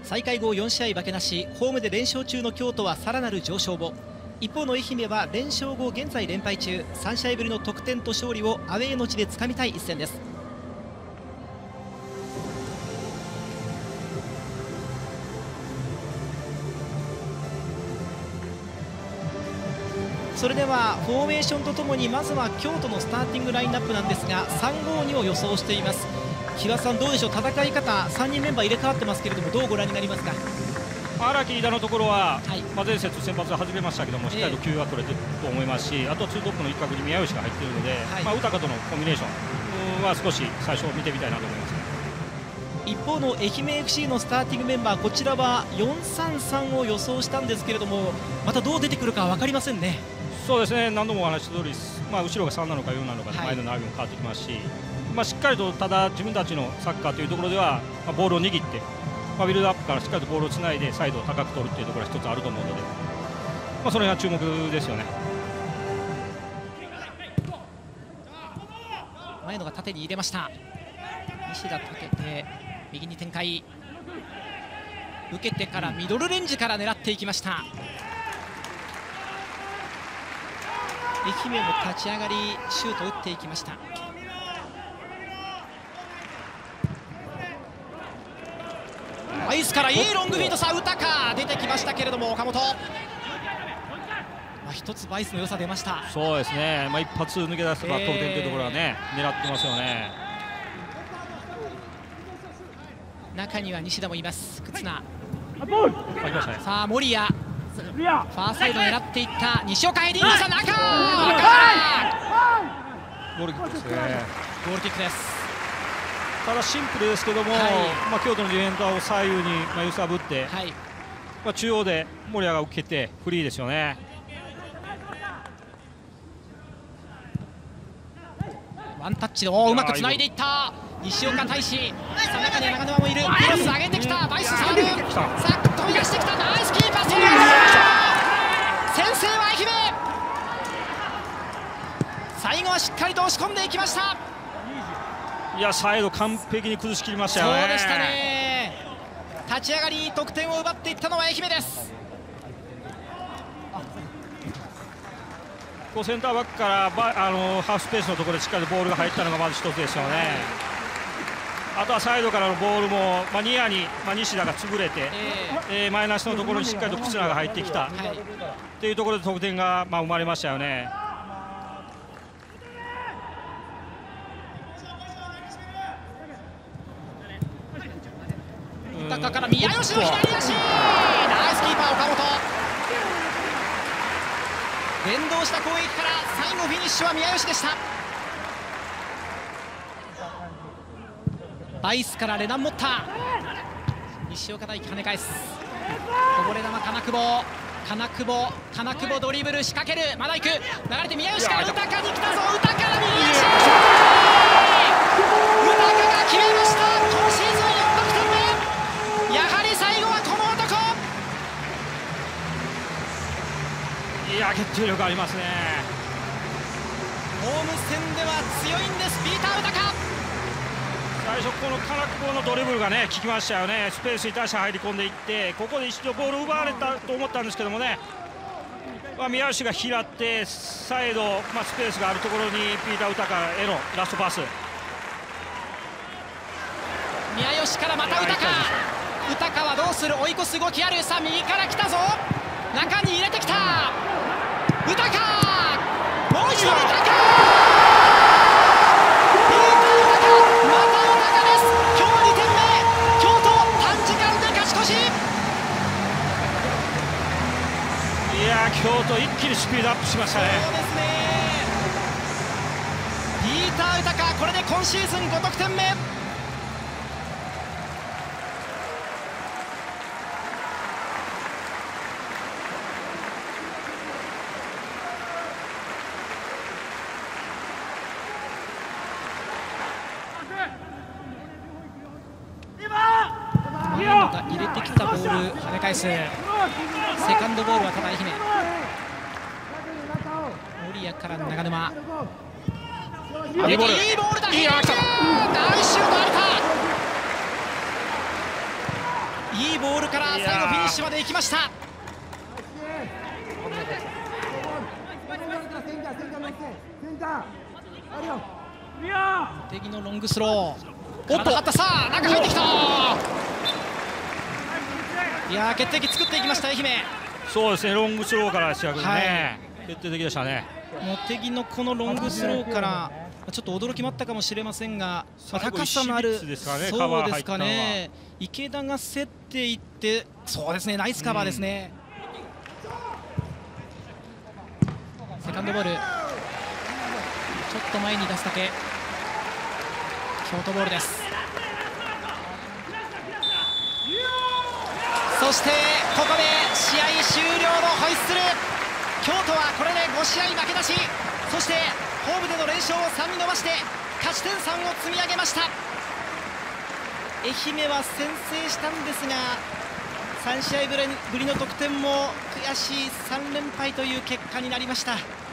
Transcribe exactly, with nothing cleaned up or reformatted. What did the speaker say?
再開後よん試合負けなし、ホームで連勝中の京都はさらなる上昇を。一方の愛媛は連勝後現在連敗中、さん試合ぶりの得点と勝利をアウェーの地でつかみたい一戦です。それではフォーメーションとともにまずは京都のスターティングラインナップなんですが、さんごにを予想しています。木場さん、どうでしょう、戦い方さんにんメンバー入れ替わってますけれども、どうご覧になりますか。 荒木、飯田のところは、 はい、 まあ、前節先発は始めましたけども、しっかりと球は取れてると思いますし、あとツートップの一角に宮吉が入っているので、はい、まあ、宇高とのコンビネーションは少し最初見てみたいなと思います。 一方の愛媛 エフシー のスターティングメンバー、こちらはよんさんさんを予想したんですけれども、またどう出てくるか分かりませんね。 そうですね、何度もお話し通り、まあ、後ろがさんなのかよんなのかで前の並びも変わってきますし、はい、まあ、しっかりとただ自分たちのサッカーというところでは、まあ、ボールを握って、まあ、ビルドアップからしっかりとボールをつないでサイドを高く取るというところが一つあると思うので、まあ、それが注目ですよね。 前野が縦に入れました。西田かけて右に展開、受けてからミドルレンジから狙っていきました。愛媛も立ち上がりシュートを打っていきました。アイスからいいロングフィート、さあ宇高出てきましたけれども、岡本、まあ、一つバイスの良さ出ました。 そうですね、まあ、一発抜け出せば得点というところはね、えー、狙ってますよね。 中には西田もいます。忽那、 さあ森谷、ファーサイド狙っていった西岡、ヘディングさ、中、 ゴールキックですね。 ゴールキックです。 ただシンプルですけども、はい、まあ京都のディフェンダーを左右にまあ揺さぶって、はい、まあ中央で森谷が受けてフリーですよね。 ワンタッチでうまくつないでいった西岡大志、さあ中には長沼もいる、クロス上げてきた、バイス触る、さあ飛び出してきた、ナイスキーパー、先制は愛媛。最後はしっかりと押し込んでいきました。 いや、サイド完璧に崩しきりましたよね。 そうでしたね。立ち上がり得点を奪っていったのは愛媛です。 こうセンターバックからバあのハーフスペースのところでしっかりボールが入ったのがまず一つですよね。あとはサイドからのボールも、まあ、ニアに、まあ、西田が潰れて、えーえー、前なしのところにしっかりと忽那が入ってきた、はい、っていうところで得点が、まあ、生まれましたよね。 中から宮吉の左足、ナイスキーパー岡本。連動した攻撃から最後フィニッシュは宮吉でした。バイスからレナン・モッター、西岡大輝跳ね返す、こぼれ球金久保、金久保金久保ドリブル仕掛ける、まだ行く、流れて宮吉から宇高に来たぞ、宇高から右足、宇高が決めました。今シーズンよん得点目、やはり最後はこの男。 いや、決定力ありますね。 ホーム戦では強いんです、ピーター・宇高。 最初この金久保のドリブルがね効きましたよね。スペースに対して入り込んでいって、ここで一度ボールを奪われたと思ったんですけどもね、まあ、宮吉が拾ってサイド、まあ、スペースがあるところにピーター・宇高へのラストパス、 宮吉からまた宇高、宇高はどうする、追い越す動きある、さあ右から来たぞ、中に入れてきた宇高、もう一度宇高、 京都一気にスピードアップしましたね。 そうですね。ピーター・宇高、これで今シーズンご得点目。前野が入れてきたボール跳ね返す、セカンドボールはただ愛媛、森谷から長沼、いいボール、いいボールだ、いいナイスシュート、あるか、いいボールでいきました。茂木のロングスロー、おっと上った、さあ中入ってきた。いやー決定機作っていきました愛媛。 そうですね、ロングスローからでしたけどね、はい、決定的でしたね。 茂木のこのロングスローからちょっと驚きもあったかもしれませんが、まあ、高さのある、そうですかね、池田が競っていって、そうですね、ナイスカバーですね。うん、セカンドボール、ちょっと前に出すだけ、京都ボールです。そしてここで試合終了のホイッスル。京都はこれでご試合負けなし、そしてホームでの連勝をさんに伸ばして勝ち点さんを積み上げました。愛媛は先制したんですが、さん試合ぶりの得点も悔しいさん連敗という結果になりました。